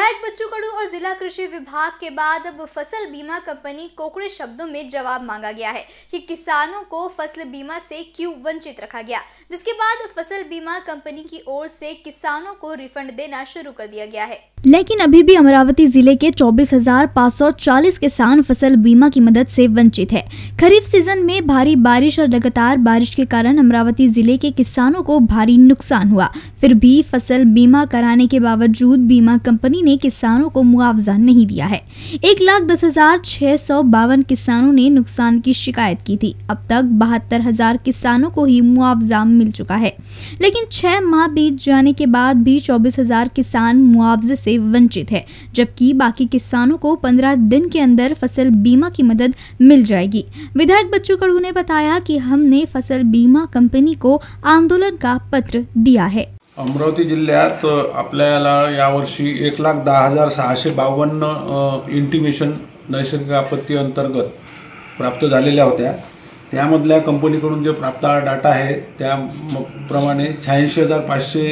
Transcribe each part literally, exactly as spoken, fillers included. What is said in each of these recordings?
विधायक बच्चू कडू और जिला कृषि विभाग के बाद अब फसल बीमा कंपनी कोकड़े शब्दों में जवाब मांगा गया है कि किसानों को फसल बीमा से क्यों वंचित रखा गया, जिसके बाद फसल बीमा कंपनी की ओर से किसानों को रिफंड देना शुरू कर दिया गया है। लेकिन अभी भी अमरावती जिले के चौबीस हजार पाँच सौ चालीस किसान फसल बीमा की मदद से वंचित है। खरीफ सीजन में भारी बारिश और लगातार बारिश के कारण अमरावती जिले के किसानों को भारी नुकसान हुआ। फिर भी फसल बीमा कराने के बावजूद बीमा कंपनी ने किसानों को मुआवजा नहीं दिया है। एक लाख दस हजार छह सौ बावन किसानों ने नुकसान की शिकायत की थी। अब तक बहत्तर हजार किसानों को ही मुआवजा मिल चुका है, लेकिन छह माह बीत जाने के बाद भी चौबीस हजार किसान मुआवजे से वंचित है, जबकि बाकी किसानों को पंद्रह दिन के अंदर फसल बीमा की मदद मिल जाएगी। विधायक बच्चू कडू ने बताया कि हमने फसल बीमा कंपनी को आंदोलन का पत्र दिया है। अमरावती जिल्ह्यात आपल्याला यावर्षी एक लाख दहा हजार सहाशे बावन्न इंटिमेशन नैसर्गिक आपत्ती अंतर्गत प्राप्त झालेल्या होत्या। त्यामधल्या कंपनीकडून जे प्राप्त डाटा आहे त्याप्रमाणे शहाऐंशी हजार पाचशे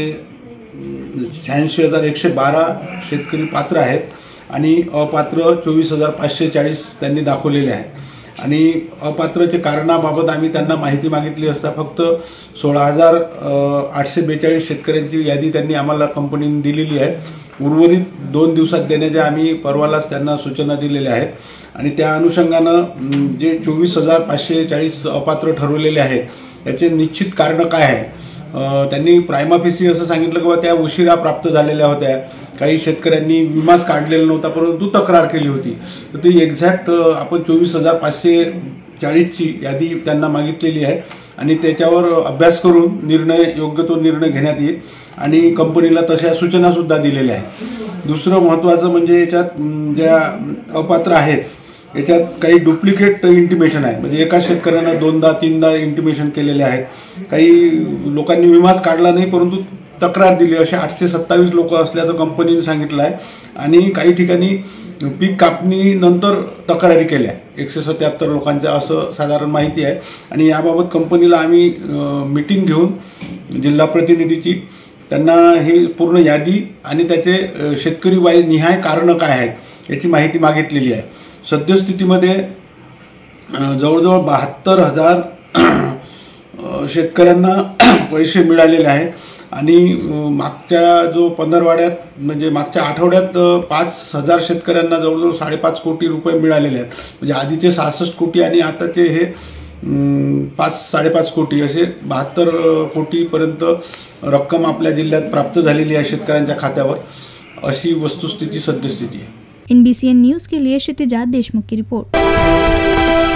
शहाऐंशी हजार एकशे बारा शेतकरी पात्र आहेत आणि अपात्र चोवीस हजार पाचशे चाळीस त्यांनी दाखवलेले आहेत। आणि अपात्रचे कारणाबाबत आम्ही त्यांना माहिती मागितली असता फक्त सोळा हजार आठशे बेचाळीस शेतकऱ्यांची यादी त्यांनी आम्हाला कंपनीने दिलेली आहे। उर्वरित दोन दिवसात देण्याच्या आम्ही परवालाच त्यांना सूचना दिलेल्या आहेत आणि त्या अनुषंगाने जे चोवीस हजार पाचशे चाळीस अपात्र ठरवलेले आहेत याचे निश्चित कारण काय आहे त्यांनी प्रायमा फेसी असं सांगितलं की त्या उशिरा प्राप्त झालेल्या होत्या। काही शेतकऱ्यांनी विमाच काढलेला नव्हता परंतु तक्रार केली होती। तर ती एक्झॅक्ट आपण चोवीस हजार पाचशे चाळीसची यादी त्यांना मागितलेली आहे आणि त्याच्यावर अभ्यास करून निर्णय योग्य तो निर्णय घेण्यात येईल आणि कंपनीला तशा सूचना सुद्धा दिलेल्या आहेत। दुसरं महत्त्वाचं म्हणजे याच्यात ज्या अपात्र आहेत याच्यात काही डुप्लिकेट इंटिमेशन आहे, म्हणजे एका शेतकऱ्यानं दोनदा तीनदा इंटिमेशन केलेले आहेत। काही लोकांनी विमाच काढला नाही परंतु तक्रार दिली असे आठशे सत्तावीस लोक असल्याचं कंपनीने सांगितलं आहे आणि काही ठिकाणी पीक कापणीनंतर तक्रारी केल्या एकशे सत्याहत्तर लोकांच्या असं साधारण माहिती आहे। आणि याबाबत कंपनीला आम्ही मीटिंग घेऊन जिल्हा प्रतिनिधीची त्यांना ही पूर्ण यादी आणि त्याचे शेतकरी वाईज निहाय कारण काय आहेत याची माहिती मागितलेली आहे। सद्यस्थितीमध्ये जवळजवळ बहात्तर हजार शेतकऱ्यांना पैसे मिळालेले आहेत आणि मागच्या जो पंधरवाड्यात म्हणजे मागच्या आठवड्यात पाच हजार शेतकऱ्यांना जवळजवळ साडेपाच कोटी रुपये मिळालेले आहेत। म्हणजे आधीचे सहासष्ट कोटी आणि आताचे हे पाच साडेपाच कोटी असे बहात्तर कोटीपर्यंत रक्कम आपल्या जिल्ह्यात प्राप्त झालेली आहे शेतकऱ्यांच्या खात्यावर। अशी वस्तुस्थिती सद्यस्थिती आहे। एनबीसीएन न्यूज के लिए क्षितिजा देशमुख की रिपोर्ट।